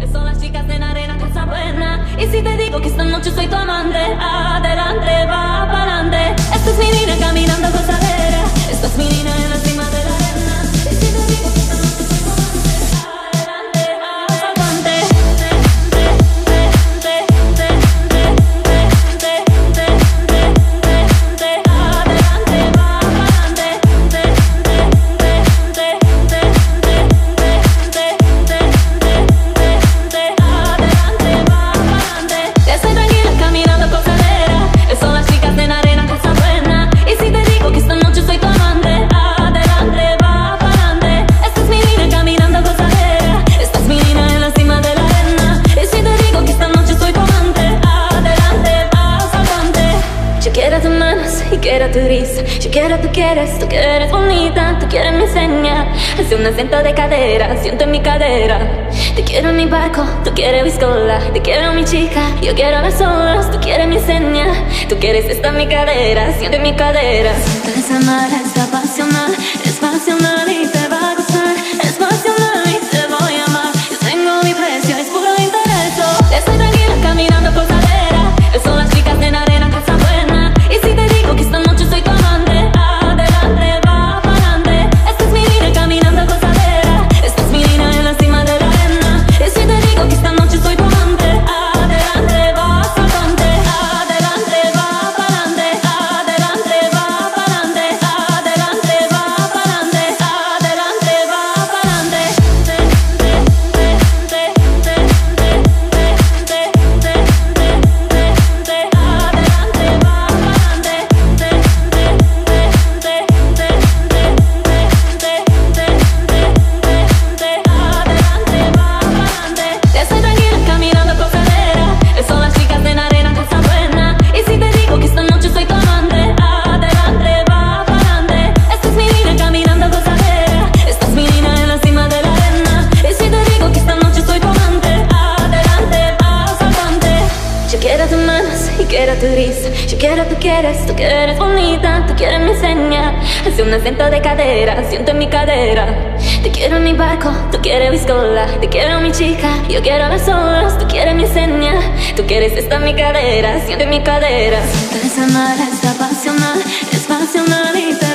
Son las chicas de la arena, cosa buena. Y si te digo que esta noche soy tu amante, adelante, va pa'lante. Esta es mi niña caminando gozadera. Esta es mi niña en la cima de la arena. Y si te digo que esta noche soy tu amante, adelante, va pa'lante. Quiero tu risa, yo quiero tú quieres bonita, tú quieres mi seña. Hace un acento de cadera, siento en mi cadera. Te quiero en mi barco, tú quieres biscola. Te quiero mi chica, yo quiero las olas. Tú quieres mi seña, tú quieres esta en mi cadera, siento en mi cadera. Siento esa mar, es pasional y te va a gustar. Es pasional y te voy a amar. Yo tengo mi precio, es puro interés. Estoy tranquila caminando por cadera. Son las chicas de la arena, cosa buena. Y si te digo que esta noche soy tu amante, adelante, va pa'lante. Esta es mi niña caminando gozadera. Esta es mi niña en la cima de la arena. Y si te digo que esta noche soy tu amante, adelante, va pa'lante. Adelante, va pa'lante. Adelante, va pa'lante. Adelante, va pa'lante. Adelante, va pa'lante. Estoy tranquila caminando por cadera. Son las chicas de la arena, cosa buena. Y si te digo que esta noche soy tu amante, adelante, va pa'lante. Esta es mi niña caminando gozadera. Esta es mi niña en la cima de la arena. Y si te digo que esta noche soy tu amante, adelante, va pa'lante. Yo quiero tus manos y quiero tu risa. Yo quiero tú quieres bonita, tú quieres mi seña. Hace un acento de cadera, siento en mi cadera. Te quiero en mi barco, tú quieres biscola. Te quiero mi chica, yo quiero las olas. Tú quieres mi seña, tú quieres esta en mi cadera, siento en mi cadera. Siento esa mar, es pasional y te